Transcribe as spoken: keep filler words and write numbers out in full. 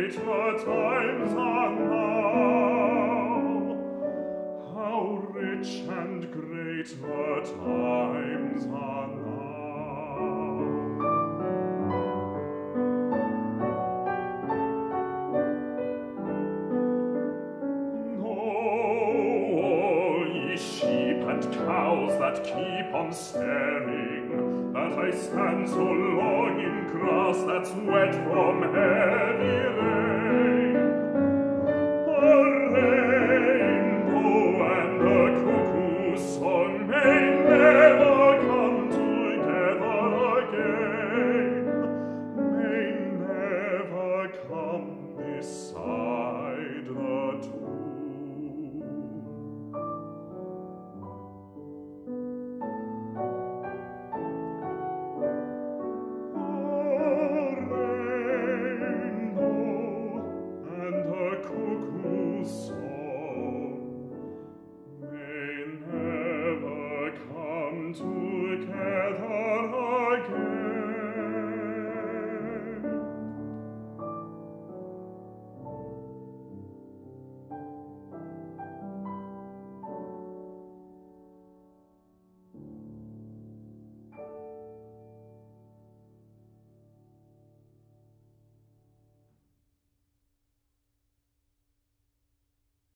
great the times are now. How rich and great the times are now. Know all ye sheep and cows that keep on staring, that I stand so long in grass that's wet from heavy rain.